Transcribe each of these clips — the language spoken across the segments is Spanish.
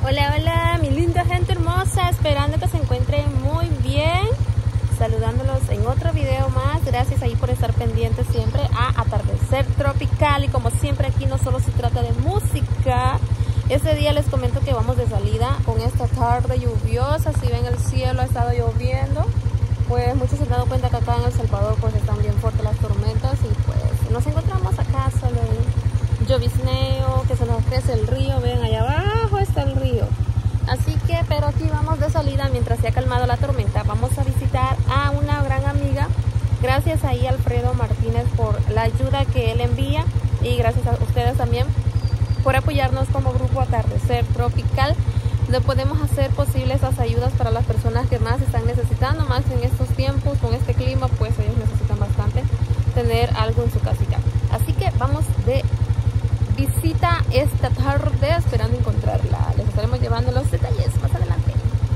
Hola, hola, mi linda gente hermosa, esperando que se encuentren muy bien, saludándolos en otro video más. Gracias ahí por estar pendientes siempre a Atardecer Tropical. Y como siempre aquí no solo se trata de música, ese día les comento que vamos de salida con esta tarde lluviosa. Si ven, el cielo ha estado lloviendo, pues muchos se han dado cuenta que acá en El Salvador pues están bien fuertes las tormentas. Y pues nos encontramos acá solo en llovizneo, que se nos crece el río. Ven, allá abajo está el río. Así que, pero aquí vamos de salida mientras se ha calmado la tormenta. Vamos a visitar a una gran amiga. Gracias ahí a Alfredo Martínez por la ayuda que él envía, y gracias a ustedes también por apoyarnos como grupo Atardecer Tropical, donde podemos hacer posible esas ayudas para las personas que más están necesitando, más en estos tiempos, con este clima, pues ellos necesitan bastante tener algo en su casita. Así que vamos de visita esta tarde, esperando encontrarla. Les estaremos llevando los detalles más adelante.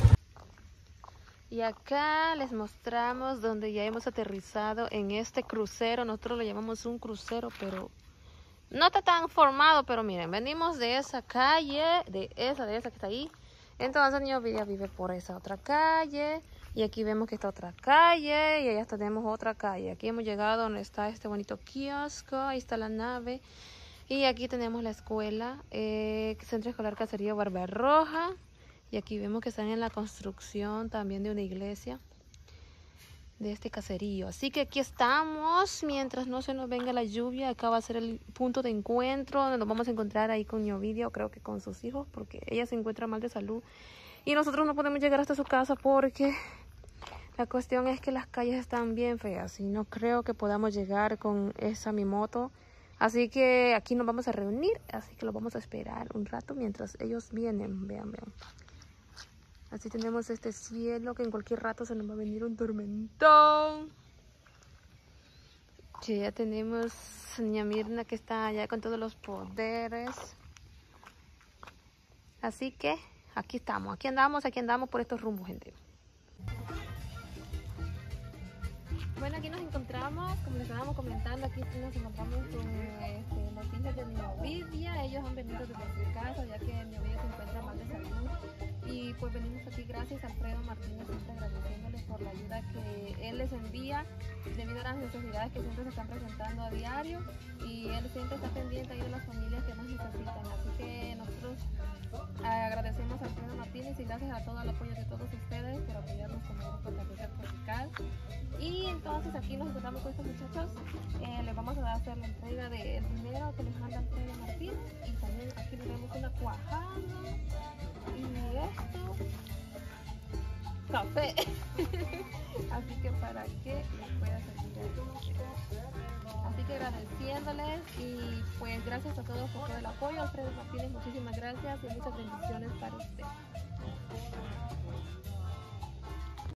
Y acá les mostramos donde ya hemos aterrizado en este crucero. Nosotros lo llamamos un crucero, pero no está tan formado. Pero miren, venimos de esa calle, de esa que está ahí. Entonces el niño vive por esa otra calle. Y aquí vemos que está otra calle. Y allá tenemos otra calle. Aquí hemos llegado donde está este bonito kiosco. Ahí está la nave. Y aquí tenemos la escuela, Centro Escolar Caserío Barbarroja. Y aquí vemos que están en la construcción también de una iglesia de este caserío. Así que aquí estamos mientras no se nos venga la lluvia. Acá va a ser el punto de encuentro donde nos vamos a encontrar ahí con Ovidio, creo que con sus hijos, porque ella se encuentra mal de salud. Y nosotros no podemos llegar hasta su casa porque la cuestión es que las calles están bien feas y no creo que podamos llegar con esa mi moto. Así que aquí nos vamos a reunir, así que los vamos a esperar un rato mientras ellos vienen. Vean. Así tenemos este cielo que en cualquier rato se nos va a venir un tormentón. Que ya tenemos a Niña Mirna que está allá con todos los poderes. Así que aquí estamos, aquí andamos por estos rumbos, gente. Bueno, aquí nos encontramos, como les estábamos comentando, aquí nos encontramos con los hijos de mi Ovidia. Ellos han venido desde su casa, ya que mi Ovidia se encuentra mal de salud. Y pues venimos aquí gracias a Alfredo Martínez, siempre agradeciéndoles por la ayuda que él les envía, debido a las necesidades que siempre se están presentando a diario. Y él siempre está pendiente ahí de las familias que más necesitan. Así que nosotros agradecemos a Alfredo Martínez y gracias a todo el apoyo de todos ustedes por apoyarnos como grupo Atardecer Tropical. Y entonces aquí nos encontramos con estos muchachos. Les vamos a hacer la entrega del dinero que les manda Alfredo Martínez. Y también aquí tenemos una cuajada. Y esto, café. Así que para que les pueda servir a así que agradeciéndoles, y pues gracias a todos por todo el apoyo. Alfredo Martínez, muchísimas gracias y muchas bendiciones para usted.